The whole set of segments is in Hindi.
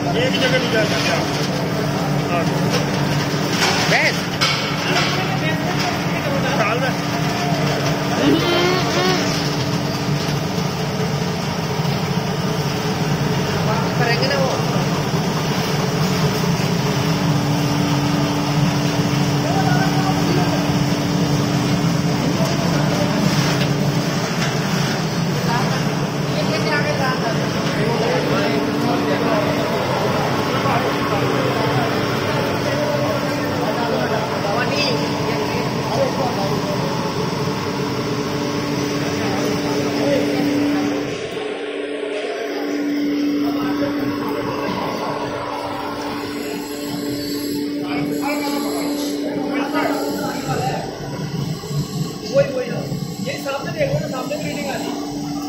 एक जगह नहीं जा सकते बस डाल दे करेंगे ना वो। वही ना ये सामने देखो ना, सामने रीडिंग आ रही है।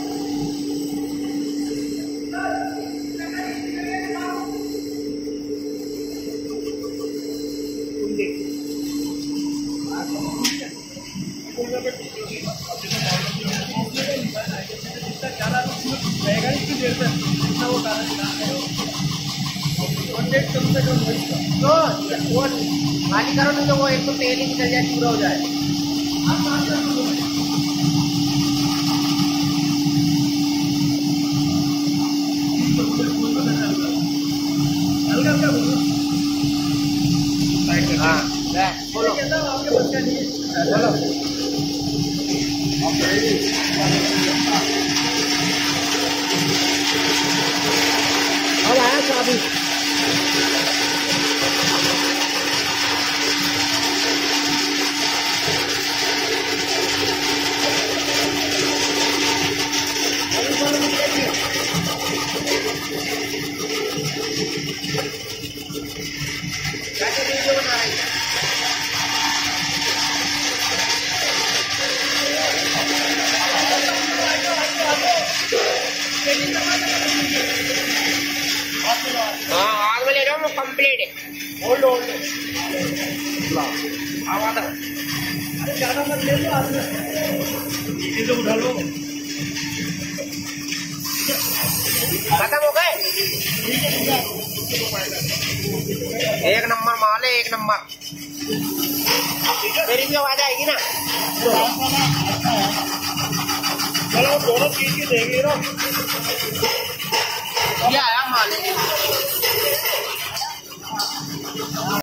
तो वो खाली करो नहीं तो वो एक तो तेल ही निकल जाए, पूरा हो जाए। हाँ बोलो बोलो। अब आया चाबी। कैसे वीडियो बना रही है? हाँ आग में ले रहा हूँ, कंप्लीट है। होल्ड होल्ड आवाज अरे ज्यादा मत ले लो, हाथ में नीचे से उठा लो। खत्म हो गए। एक नंबर माल है, एक नंबर। मेरी भी आवाज आएगी ना। चलो दोनों चीज की देंगे ना। ये आया माल है।